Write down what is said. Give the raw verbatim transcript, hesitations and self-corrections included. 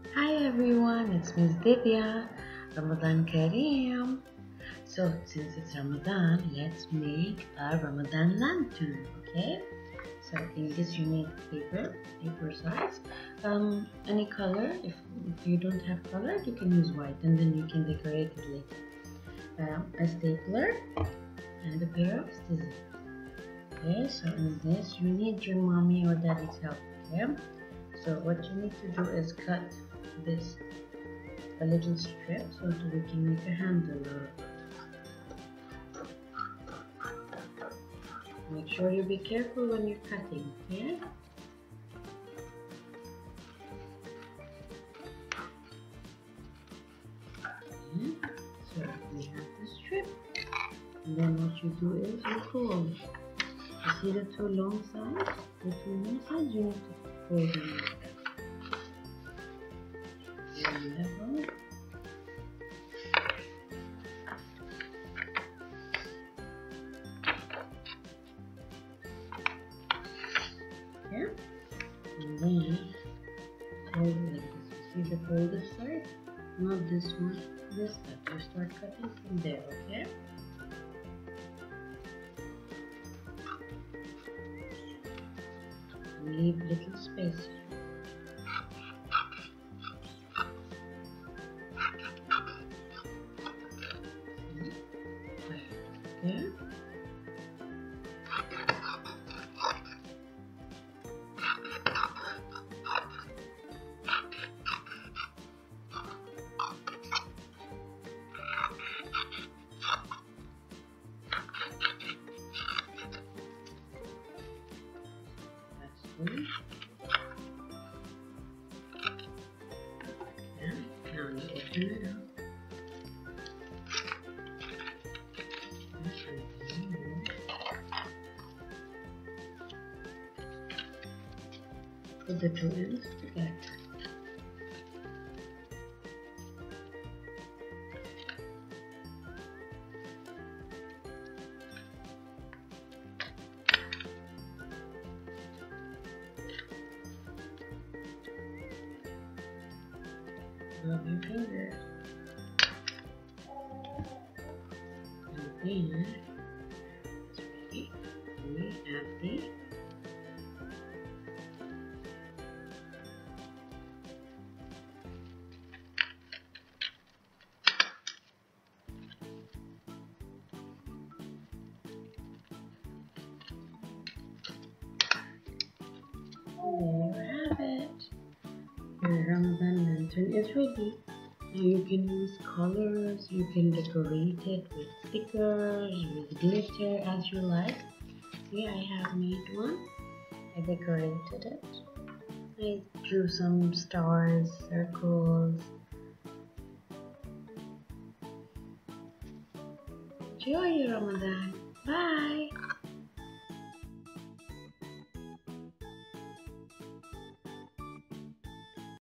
Hi everyone, it's Miss Divya. Ramadan Kareem. So since it's Ramadan, let's make a Ramadan lantern, okay? So in this you need paper, paper size, um, any color. If, if you don't have color, you can use white and then you can decorate it later. Um, a stapler and a pair of scissors. Okay, so in this you need your mommy or daddy's help, okay? So what you need to do is cut this a little strip so that we can make a handle. Make sure you be careful when you're cutting, okay? Okay. So we have the strip, and then what you do is you fold. You see the two long sides? The two long sides, you need to fold them like that. Level. Yeah, and then fold it like this. You see the folded side? Not this one, this side. You start cutting from there, okay? And leave little space. Okay. Yeah, now you open it up. Put the two ends together. Rub your fingers. And then it's ready. We have the there you have it. Your Ramadan lantern is ready. Now you can use colors, you can decorate it with stickers, with glitter as you like. See, I have made one. I decorated it. I drew some stars, circles. Enjoy your Ramadan. Bye!